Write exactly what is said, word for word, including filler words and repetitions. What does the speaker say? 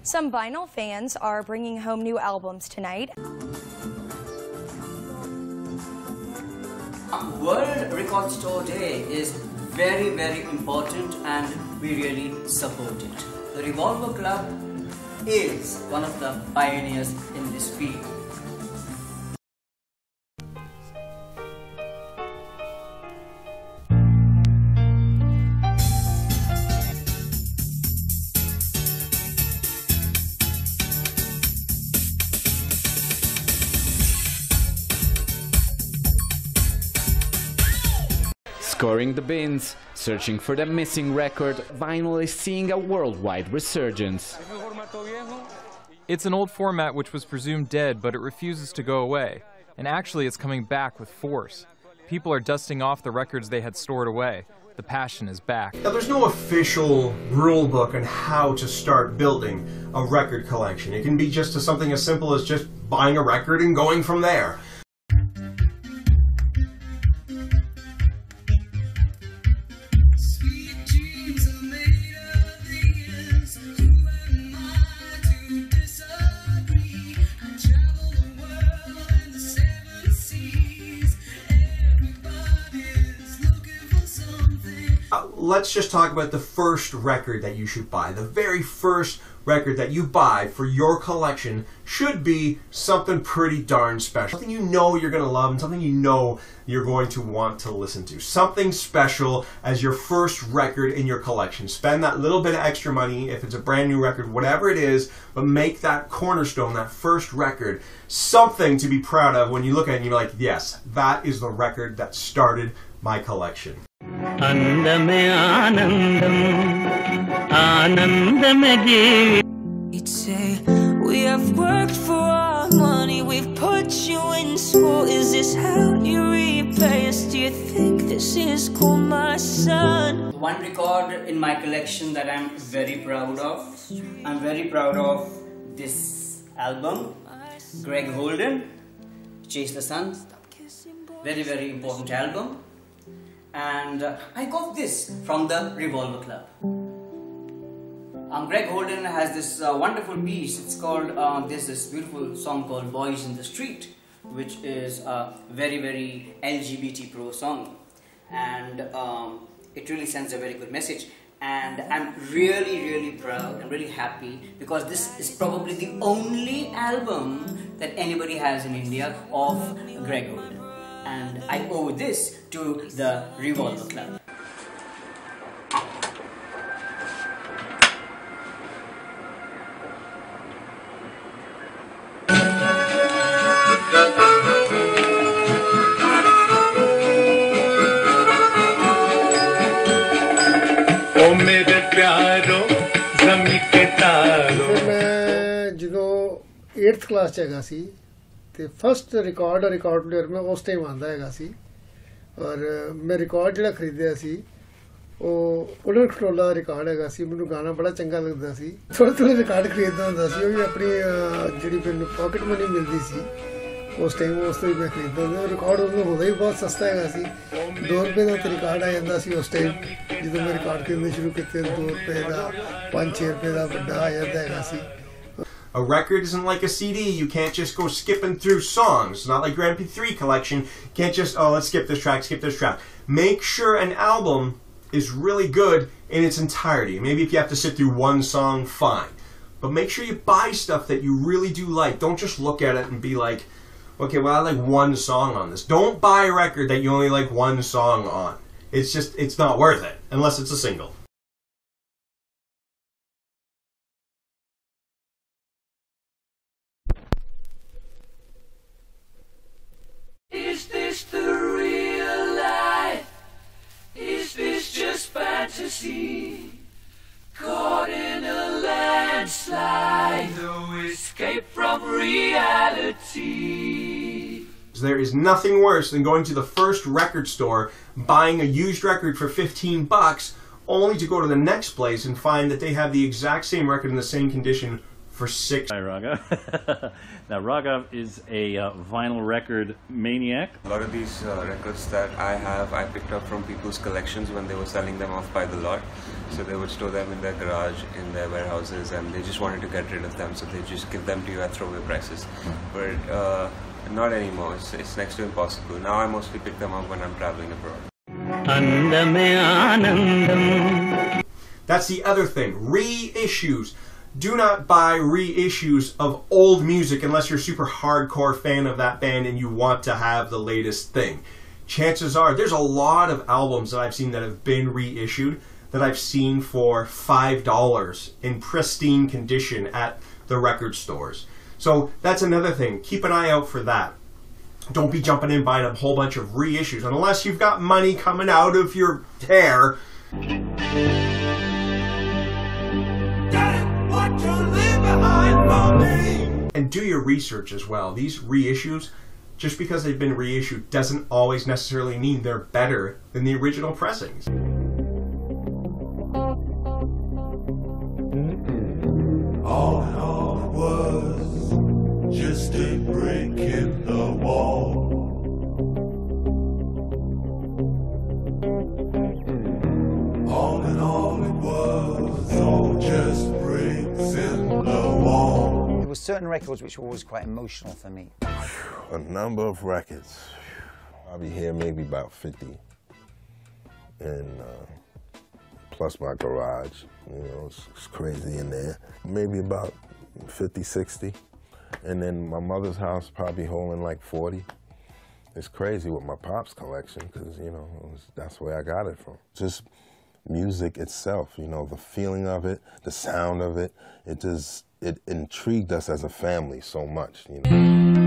Some vinyl fans are bringing home new albums tonight. World Record Store Day is very, very important and we really support it. The Revolver Club is one of the pioneers in this field. Scoring the bins, searching for the missing record, vinyl is seeing a worldwide resurgence. It's an old format which was presumed dead, but it refuses to go away. And actually it's coming back with force. People are dusting off the records they had stored away. The passion is back. Now, there's no official rule book on how to start building a record collection. It can be just as something as simple as just buying a record and going from there. Let's just talk about the first record that you should buy. The very first record that you buy for your collection should be something pretty darn special. Something you know you're going to love and something you know you're going to want to listen to. Something special as your first record in your collection. Spend that little bit of extra money, if it's a brand new record, whatever it is, but make that cornerstone, that first record, something to be proud of when you look at it and you're like, yes, that is the record that started my collection. He'd say, we have worked for our money, we've put you in school. Is this how you repay us? Do you think this is cool, my son? One record in my collection that I'm very proud of. I'm very proud of this album, Greg Holden, Chase the Sun. Very, very important album. And uh, I got this from the Revolver Club. Um, Greg Holden has this uh, wonderful piece. It's called, uh, there's this beautiful song called Boys in the Street, which is a very, very L G B T pro song. And um, it really sends a very good message. And I'm really, really proud and really happy because this is probably the only album that anybody has in India of Greg Holden. And I owe this to the Revolver Club. मैं जो eighth class च हैगा सी ਤੇ first record record player ਮੈਂ ਉਸ time ਆਂਦਾ ਹੈਗਾ ਸੀ ਔਰ ਮੈਂ ਰਿਕਾਰਡ ਜਿਹੜਾ ਖਰੀਦਿਆ ਸੀ ਉਹ ਉਲਟ ਖਟੋਲਾ ਦਾ ਰਿਕਾਰਡ ਹੈਗਾ ਸੀ ਮੈਨੂੰ ਗਾਣਾ ਬੜਾ ਚੰਗਾ ਲੱਗਦਾ ਸੀ ਥੋੜੇ ਥੋੜੇ ਰਿਕਾਰਡ ਖਰੀਦਦਾ ਹੁੰਦਾ ਸੀ ਉਹ ਵੀ ਆਪਣੀ ਜਿਹੜੀ ਮੈਨੂੰ ਪਾਕਟ ਮਨੀ ਮਿਲਦੀ ਸੀ ਉਸ ਟਾਈਮ ਉਸ ਤੋਂ ਹੀ ਮੈਂ ਖਰੀਦਦਾ ਹੁੰਦਾ ਰਿਕਾਰਡ ਉਹਨੂੰ ਹੁੰਦਾ ਹੀ ਬਹੁਤ ਸਸਤਾ ਹੈਗਾ ਸੀ ਦੋ ਰੁਪਏ ਦਾ ਰਿਕਾਰਡ ਆ ਜਾਂਦਾ ਸੀ ਉਸ ਟਾਈਮ ਜਦੋਂ ਮੈਂ ਰਿਕਾਰਡ ਖਰੀਦਣੇ ਸ਼ੁਰੂ ਕੀਤੇ ਦੋ ਰੁਪਏ ਦਾ ਪੰਜ ਛੇ ਰੁਪਏ ਦਾ ਵੱਡਾ ਆ ਜਾਂਦਾ ਹੈਗਾ ਸੀ A record isn't like a C D. You can't just go skipping through songs. It's not like your M P three collection. You can't just, oh, let's skip this track, skip this track. Make sure an album is really good in its entirety. Maybe if you have to sit through one song, fine. But make sure you buy stuff that you really do like. Don't just look at it and be like, okay, well, I like one song on this. Don't buy a record that you only like one song on. It's just, it's not worth it, unless it's a single. Is this the real life? Is this just fantasy? Caught in a landslide, no escape from reality. There is nothing worse than going to the first record store, buying a used record for fifteen bucks, only to go to the next place and find that they have the exact same record in the same condition for six. Hi, Raghav. Now, Raghav is a uh, vinyl record maniac. A lot of these uh, records that I have, I picked up from people's collections when they were selling them off by the lot. So they would store them in their garage, in their warehouses, and they just wanted to get rid of them, so they just give them to you at throwaway prices. But uh, not anymore. It's, it's next to impossible. Now I mostly pick them up when I'm traveling abroad. That's the other thing. Reissues. Do not buy reissues of old music unless you're a super hardcore fan of that band and you want to have the latest thing. Chances are, there's a lot of albums that I've seen that have been reissued that I've seen for five dollars in pristine condition at the record stores. So that's another thing. Keep an eye out for that. Don't be jumping in buying a whole bunch of reissues unless you've got money coming out of your hair. And do your research as well. These reissues, just because they've been reissued, doesn't always necessarily mean they're better than the original pressings. All in all it was just a break in the wall. All in all it was all just breaks in the wall. There were certain records which were always quite emotional for me. A number of records. I'll be here maybe about fifty. And uh, plus my garage, you know, it's, it's crazy in there. Maybe about fifty, sixty. And then my mother's house probably holding like forty. It's crazy with my pop's collection because, you know, it was, that's where I got it from. Just music itself, you know, the feeling of it, the sound of it, it just, it intrigued us as a family so much, you know.